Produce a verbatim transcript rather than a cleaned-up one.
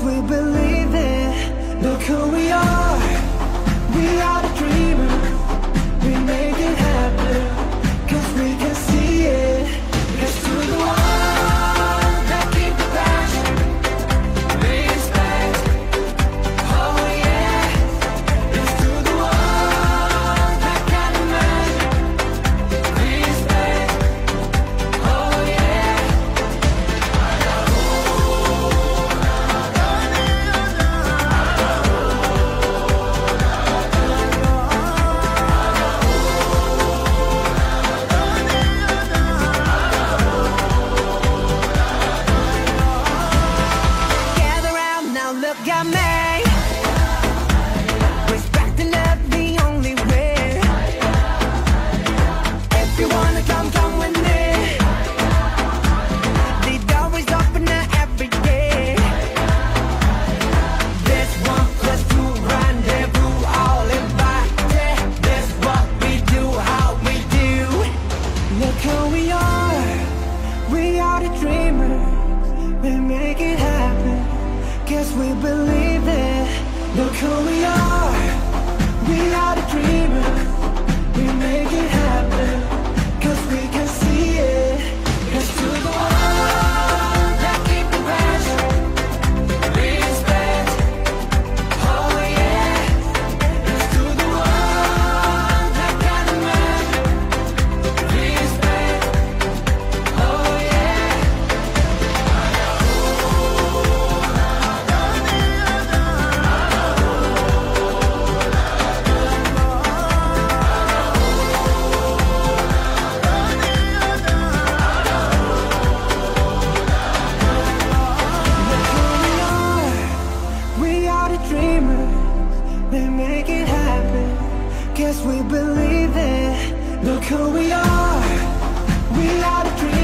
we believe it. Look who we are. We are the dreamers. We make it happen, cause we can see it. It's to the one that keep the passion, respect. Oh yeah. It's to the one that can imagine, respect. Oh yeah. Gather round now, look at me. Respect and love the only way. If you wanna come, come with me. The door is open now every day. This one plus two rendezvous, all invited. This what we do, how we do. Look who we are. We are the dreamers. We make it happen, guess we believe it. Look who we are. We are the dreamers. We make it happen, cause we can see it. It's to the one that keep the passion, respect. Oh yeah. It's to the one that can imagine, respect. Oh yeah. We are the dreamers, we make it happen, guess we believe it. Look who we are, we are the dreamers.